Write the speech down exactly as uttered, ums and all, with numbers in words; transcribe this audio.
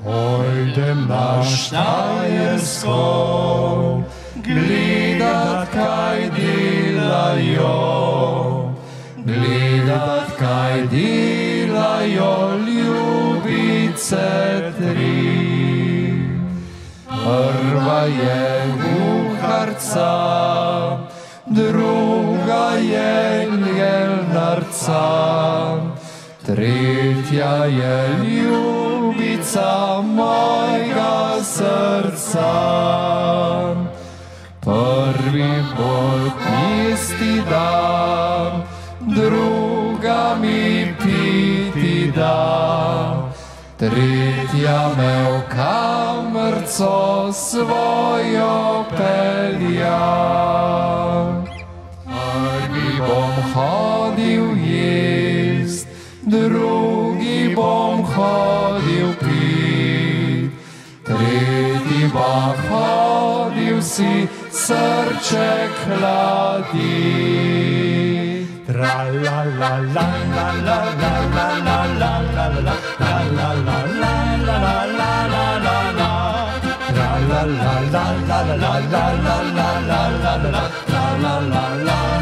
Pojdem na Štajersko, gledat kaj delajo, gledat kaj delajo ljubice tri. Prva je kuharca, druga je ljelnarca, tretja je ljubica mojega srca. Prvi bolj tisti dan, druga mi piti da, tretja me v kamerco svojo pelja. Prvi bom hodil jest, drugi bom hodil pit, tretji pa hodil si srček hladit. Tra la la la la la la la la la la la la la la la la la la la. Tra la la la la la la la la la la la la la la la la.